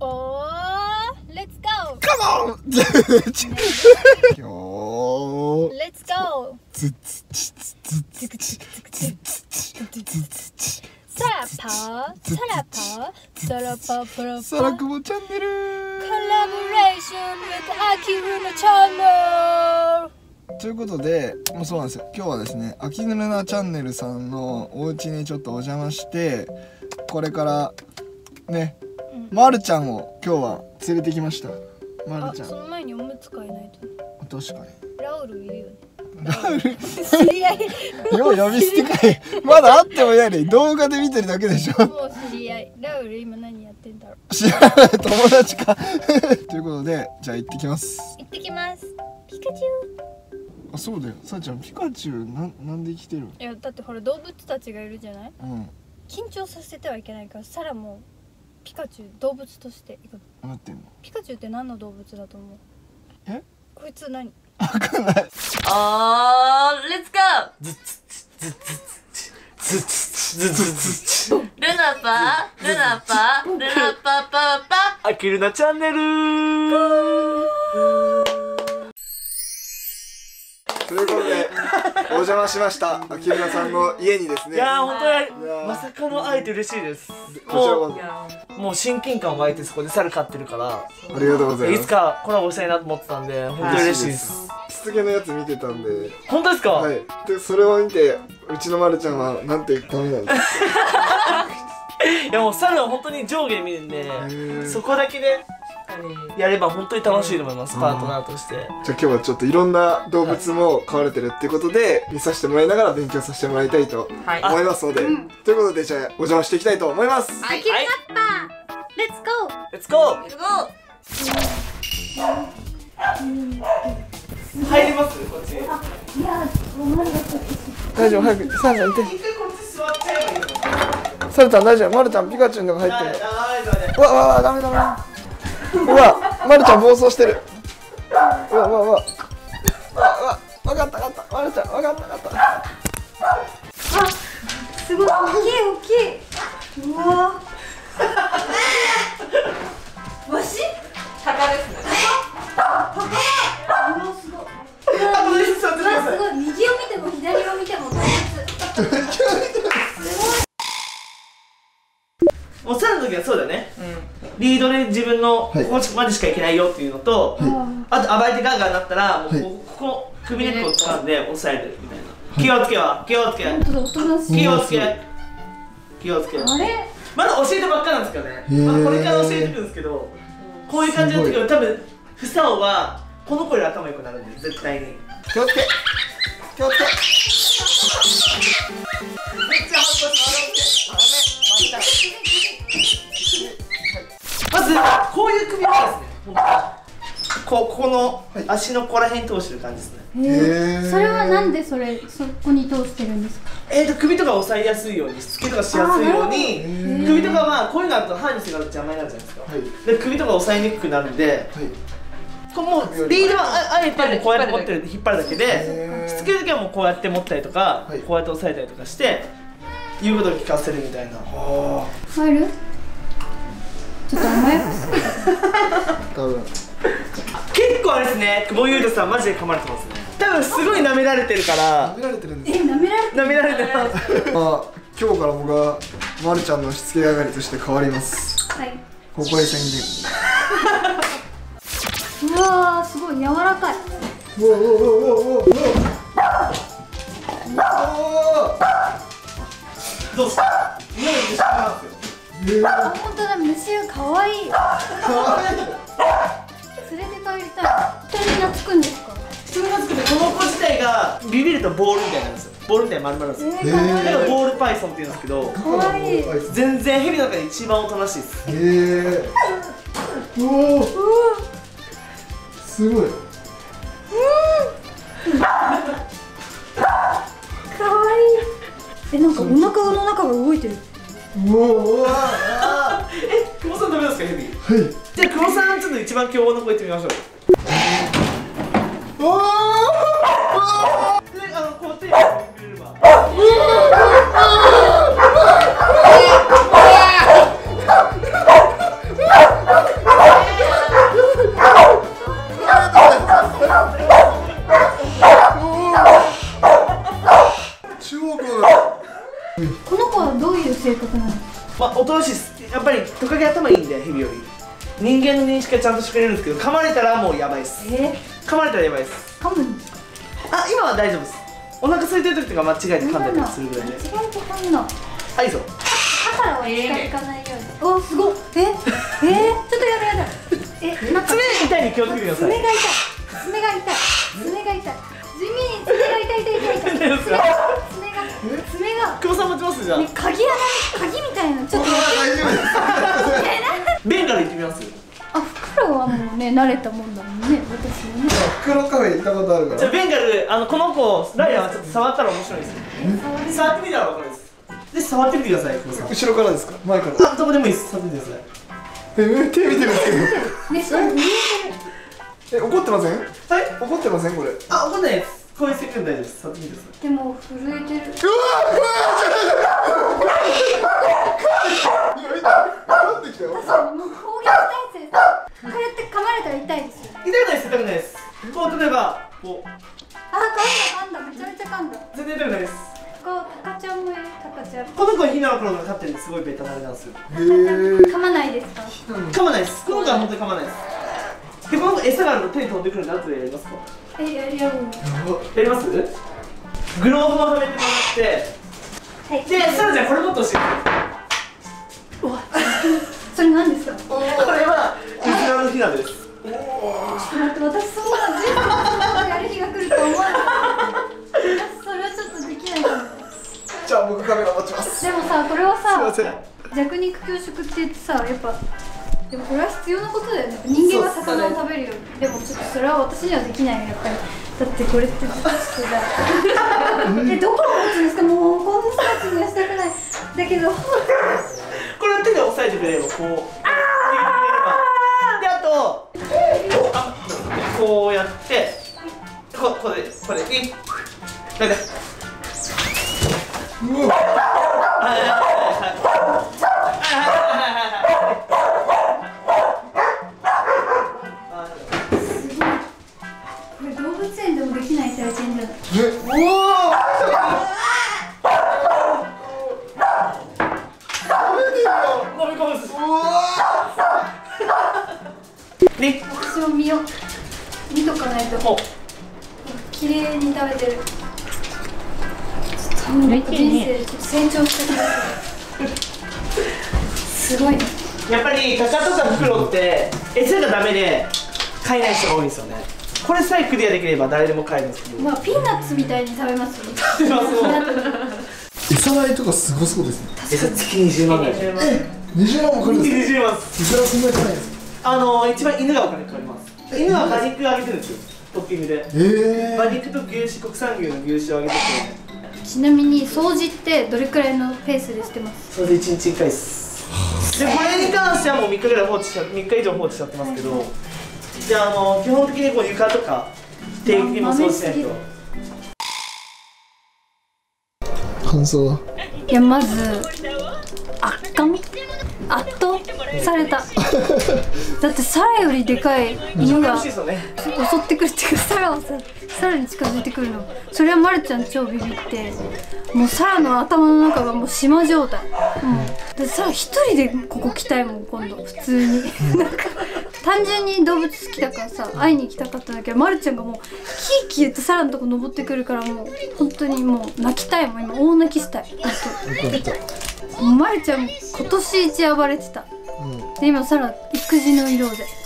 おー、レッツゴー。 カモン。 レッツゴー。 ズツチツツツチツツチサラパー、サラパー、サラパープロサラクボチャンネル。 コラボレーション with アキルナチャンネル。 ということで、もうそうなんですよ。今日はですね、アキヌルナチャンネルさんのお家にちょっとお邪魔して、これからね、まるちゃんを今日は連れてきました。まるちゃん。 その前におむつ替えないと。 確かに。 ラウルいるよね。 ラウル。 知り合い。 よう呼び捨てかい。まだ会ってもいないのに動画で見てるだけでしょ。 もう知り合い。ラウル今何やってんだろう。 知らない友達か。ということで、じゃあ行ってきます。 行ってきます。ピカチあ、そうだよ。さあちゃん、ピカチュウなんで生きてるの？ ュウ。いやだってほら動物たちがいるじゃない？ うん。 緊張させてはいけないから、サラもピカチュウ動物として行くの。 なってんの？ ピカチュウって何の動物だと思う？ え？ こいつ何？ わかんない。 レッツゴー。ズツツツツツツツツツルナパールナパールナパパパアキルナチャンネル。 ということでお邪魔しましたアキルナさんの家にですね。 いやー本当いやーにまさかの会えて嬉しいです。 こちらこもう親近感湧いてそこで猿飼ってるからそありがとうございます。 いつかコラボしたいなと思ってたんで本当に嬉しいです。 しつけのやつ見てたんで、 本当ですか？ はい。でそれを見てうちのまるちゃんはなんてダメなんですか。 いやもう猿は本当に上下見るんでそこだけでやれば本当に楽しいと思います。パートナーとして。 じゃあ今日はちょっといろんな動物も飼われてるっていうことで見させてもらいながら勉強させてもらいたいと思いますので、ということでじゃあお邪魔していきたいと思います。 アキルナッパー。レッツゴー。 レッツゴー。 レッツゴー。 入りますこっち。 いや、もうまだ大丈夫、早くサルちゃん行って。 一回こっち座っちゃえばいいのかな。 サルちゃん大丈夫、まるちゃんピカチュウのが入ってる。うわうわうわ、ダメダメ。うわ、まるちゃん暴走してる。うわうわうわ。わかったわかった、まるちゃんわかったわかった。 あ、すごい大きい大きい。うわ。わし？ 鷹ですね。 うわすごい。うわすごい。右を見ても左を見ても動物。 もう猿の時はそうだよね。リードで自分のここまでしか行けないよっていうのと、あと暴いてガーガーになったらもうここ首根っこを掴んで押さえるみたいな。気をつけは気をつけ本当だ、おとなしい。 気をつけ気をつけ。 あれ？ まだ教えてばっかなんですけどね。まあこれから教えていくんですけど、こういう感じの時は多分フサオはこの子より頭良くなるんで絶対に。 気をつけ気をつけ。 めっちゃ反抗しまずこういう首はですね、ここの足のここら辺通してる感じですね。 それはなんでそこに通してるんですか？ 首とか押さえやすいように、しつけとかしやすいように、首とかはこういうのあると歯にすがると邪魔になるじゃないですか。で首とか押さえにくくなるんで、こうもうリードはあえてもこうやって持ってる引っ張るだけで、しつける時はもうこうやって持ったりとか、こうやって押さえたりとかして言うことを聞かせるみたいな。 入る？ちょっと甘やかす。 多分結構あれですね、久保優斗さんマジで噛まれてますね。多分すごい舐められてるから舐められてるんです。 舐められてる。 舐められてます。 まあ今日から僕はまるちゃんのしつけ係として変わります。 はい。 ここへ宣うわー、すごい柔らかい。 言。うわうわうわうわうわうわ。 どうした今の虫なんですよ。 あ、本当だ、虫が可愛い。 可愛い。 連れて帰りたい。人に懐くんですか？ 人がつくてこの子自体がビビるとボールみたいなんですよ。ボールみたいに丸々なんですよ。だからボールパイソンって言うんですけど、 可愛い。 全然ヘビの中で一番おとなしいです。 うおすごい。 可愛い。なんかお腹の中が動いてる。 うお久保さんダメですかヘビ？ はい。 じゃあ久保さんちょっと一番凶暴な子言ってみましょう。 おお。 でこう手をくれれば。 おとなしいです。やっぱりトカゲ頭いいんで、ヘビより人間の認識はちゃんとしてくれるんですけど、噛まれたらもうやばいです。噛まれたらやばいです。 噛むんあ、今は大丈夫です。お腹空いてる時とか間違えて噛んだりするぐらいで。 間違えて噛むの。 あ、いいぞ。 歯からは近づかないように。お、すごい。ちょっとやだやだ。なんか爪痛いに気をつけてください。 爪が痛い。爪が痛い。爪が痛い。地味に爪が痛い。爪が。 久保さん持ちますじゃあ。 鍵みたいな。ちょっと。 大丈夫です。 ベンガル行ってみます。 あ、袋はもうね慣れたもんだもんね、私もね。 袋カフェ行ったことあるから。 じゃあベンガル、この子ライアンはちょっと触ったら面白いですよ。触ってみたら分かるです。で、触ってみてください、久保さん。 後ろからですか？前から？ あ、どこでもいいです。触ってみてください。 手見てるんですけど。 ね、そう見えてる。 怒ってません？ はい、 怒ってませんこれ？ あ、怒んないです。こういうセクン大丈夫です。触ってみてください。 でも震えてる。 噛んできたよ。 確かにもう攻撃体勢さ。これって噛まれたら痛いですよね。 痛くないです、痛くないです。こう例えば、こう。 あ、噛んだ、めちゃめちゃ噛んだ。 全然痛くないです。 こう、タカちゃんもいる、タカちゃん。 この子はヒナの頃が飼ってるんですごいベタなれなんですよ。 噛まないですか？ 噛まないです。この子は本当に噛まないです。で、この子餌があるの手に飛んでくるんで後でやりますか？ やる。 やります？グローブもはめてもらって、 はい。 で、サラちゃんこれ持ってほしい。 うわ、それ何ですか？ これはウズラのヒナです。 ちょっと待って、私そんな全部やる日が来ると思わなかった。私それはちょっとできないかも。 じゃあ僕カメラ持ちます。 でもさ、これはさ、 すいま弱肉強食って言ってさ、やっぱでもこれは必要なことだよね。人間は魚を食べるように。でもちょっとそれは私にはできないよ、やっぱり。だってこれってずっとしてだ。どこを持つんですか？もうこんな人たちにはしたくない。だけどこれを手で押さえてくれればこう。で、あとこうやってこれピッ。なんか。 これ動物園でもできない体験じゃない？ 飲み込むです。ね、 私も見とかないと。綺麗に食べてる。人生でちょっと成長した気がする。すごいね。 やっぱりタカとかフクロウって餌がダメで飼えない人が多いんですよね。これさえクリアできれば誰でも飼えるんですけど。 まあピーナッツみたいに食べますよね。 食べます餌代とかすごそうですね。 餌月20万ぐらい。 20万もかかるんですか？ 20万です。 いくらそんなに高いんですか？ 一番犬がお金かかります。犬は馬肉あげてるんですよ、トッピングで。馬肉と牛脂、国産牛の牛脂をあげてて。 ちなみに掃除ってどれくらいのペースでしてます？ それで1日1回です。で、これに関してはもう3日ぐらい3日以上放置しちゃってますけど、じゃあ基本的にこう床とか定期的にも掃除しないと。 感想は？ いや、まず圧倒された。だってサラよりでかい犬が襲ってくるっていうか、サラに近づいてくるの。それはまるちゃん超ビビって、もうサラの頭の中がもう島状態。でサラ一人でここ来たいもん、今度普通に。なんか単純に動物好きだからさ、会いに行きたかったんだけど、まるちゃんがもうキーキー言ってサラのとこ登ってくるから、もう本当にもう泣きたいもん、今大泣きしたい。まるちゃん今年一暴れてた。で今サラ育児の色で